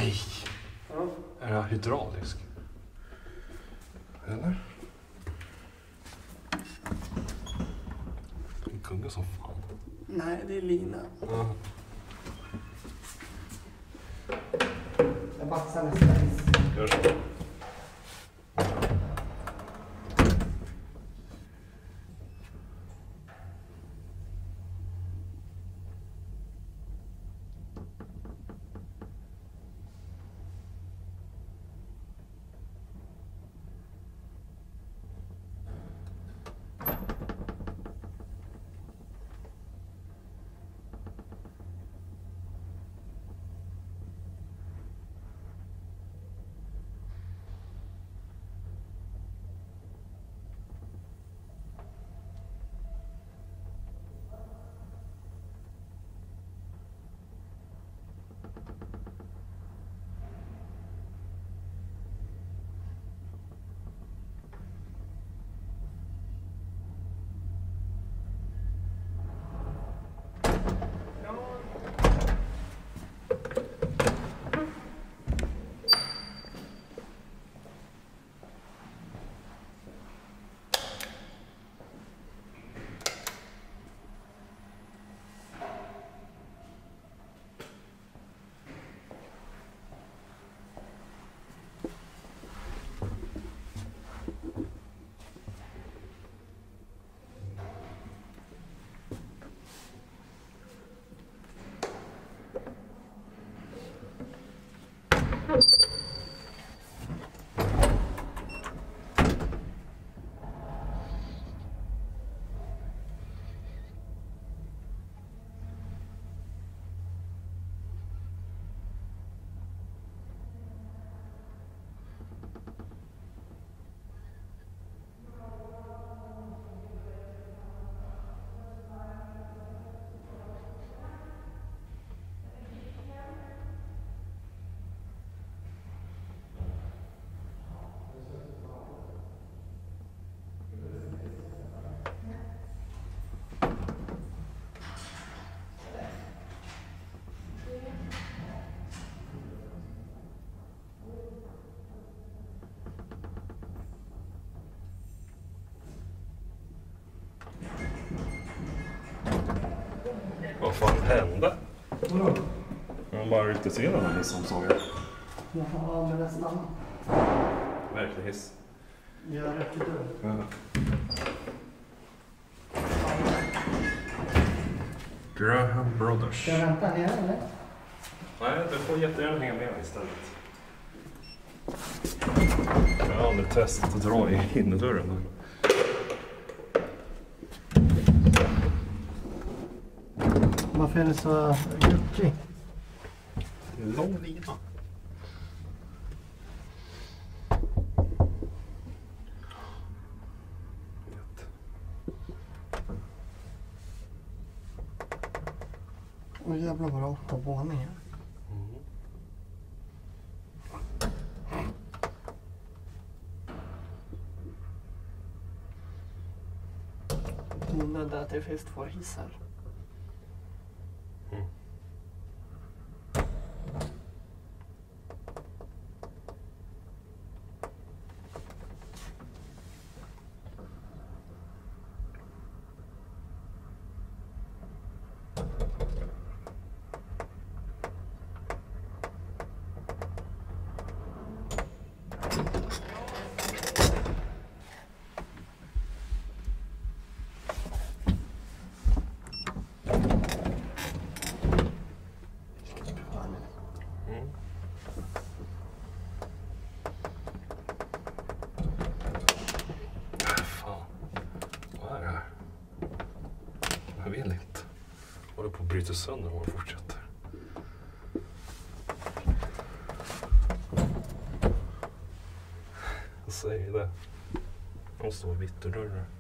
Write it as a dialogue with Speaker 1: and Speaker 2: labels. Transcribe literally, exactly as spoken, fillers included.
Speaker 1: Nej!
Speaker 2: Ja.
Speaker 1: Är det hydraulisk? Eller? Den kunde som fan.
Speaker 2: Nej, det är lina.
Speaker 1: Ja.
Speaker 2: Jag baxar nästa hiss.
Speaker 1: Gör så. Vad fan hände?
Speaker 2: Vadå?
Speaker 1: Man bara ryckte se den här hissen, såg jag.
Speaker 2: Jaha, men nästan.
Speaker 1: Verklig hiss.
Speaker 2: Jag är rätt i dörren.
Speaker 1: Ja. Graham Brothers.
Speaker 2: Ska jag vänta här eller?
Speaker 1: Nej, du får jättegärna hänga med istället. Jag har aldrig testat att dra i innerdörren.
Speaker 2: Varför är det så guckig?
Speaker 1: Lång lina.
Speaker 2: Åh jävlar vad det är åtta våningar. Onödigt att det finns två hissar.
Speaker 1: Mm. Jag vill inte. Jag håller på att bryta sönder om jag fortsätter. Jag säger det. De står vitt och rörre.